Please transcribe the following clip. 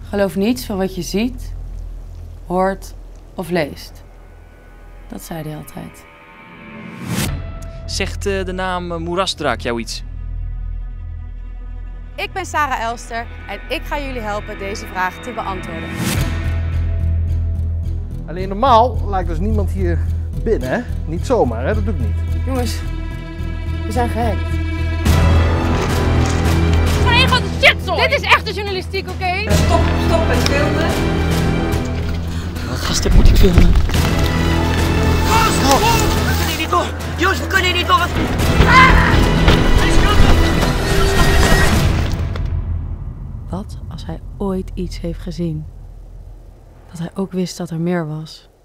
Geloof niets van wat je ziet, hoort of leest. Dat zei hij altijd. Zegt de naam moerasdraak jou iets? Ik ben Sarah Elster en ik ga jullie helpen deze vraag te beantwoorden. Alleen normaal lijkt dus niemand hier binnen, hè? Niet zomaar, hè? Dat doe ik niet. Jongens, we zijn gehackt. Hey, wat een shitzooi! Dit is echte journalistiek, oké? Stop met filmen. Gast, dit moet ik filmen. We kunnen hier niet door. Jongens, we kunnen hier niet door. Wat als hij ooit iets heeft gezien? Dat hij ook wist dat er meer was.